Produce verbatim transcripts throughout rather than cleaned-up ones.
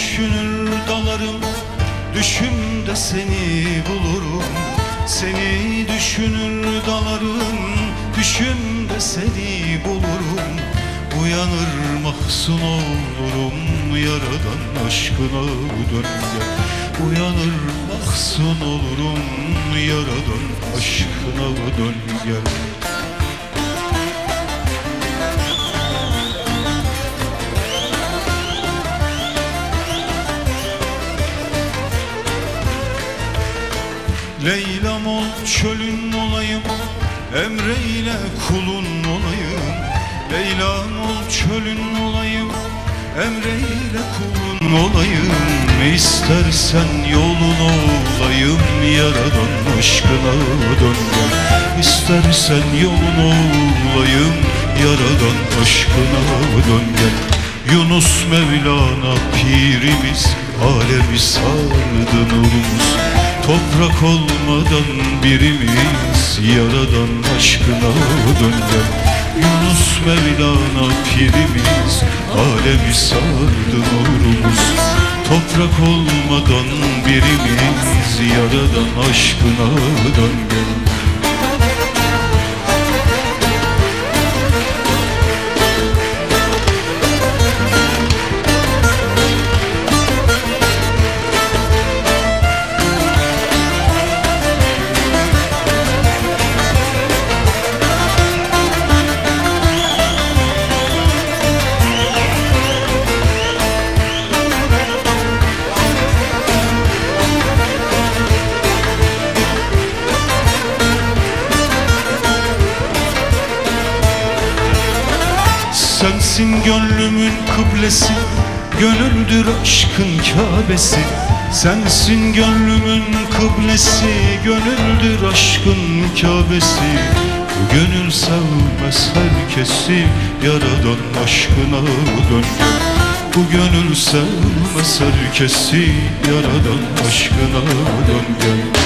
düşünür dalarım, düşümde seni bulurum. Seni düşünür dalarım, düşümde seni bulurum. Uyanır mahzun olurum, yaradan aşkına dön gel. Uyanır mahzun olurum, yaradan aşkına dön gel. Leyla'm ol, çölün olayım, emreyle kulun olayım. Leyla'm ol, çölün olayım, emreyle kulun olayım. İstersen yolun olayım, yaradan aşkına dön gel. İstersen yolun olayım, yaradan aşkına dön gel. Yunus Mevlana pirimiz, alemi sardı nurumuz. Toprak olmadan birimiz, yaradan aşkına dön gel. Yunus Mevlana pirimiz, alemi sardı nurumuz. Toprak olmadan birimiz, yaradan aşkına dön gel. Sensin gönlümün kıblesi, gönüldür aşkın Kâbesi. Sensin gönlümün kıblesi, gönüldür aşkın Kâbesi. Bu gönül sevmez herkesi, yaradan aşkına dön gel. Bu gönül sevmez herkesi, yaradan aşkına dön gel.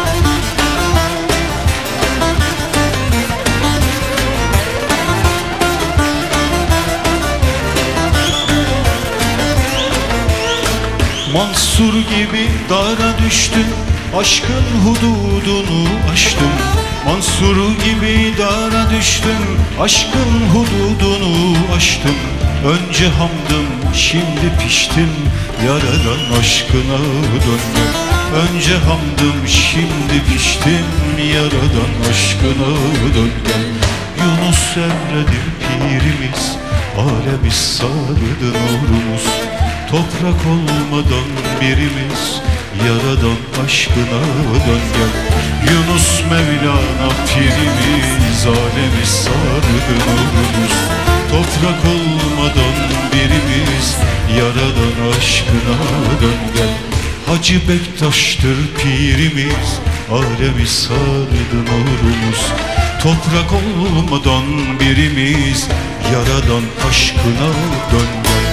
Mansur gibi dara düştüm, aşkın hududunu aştım. Mansur gibi dara düştüm, aşkın hududunu aştım. Önce hamdım, şimdi piştim, yaradan aşkına dön gel. Önce hamdım, şimdi piştim, yaradan aşkına dön gel. Yunus Emre'dir pirimiz, alemi sardı nurumuz. Toprak olmadan birimiz, yaradan aşkına dön gel. Yunus Mevlana pirimiz, alemi sardı nurumuz. Toprak olmadan birimiz, yaradan aşkına dön gel. Hacı Bektaş'tır pirimiz, alemi sardı nurumuz. Toprak olmadan birimiz, yaradan aşkına dön gel.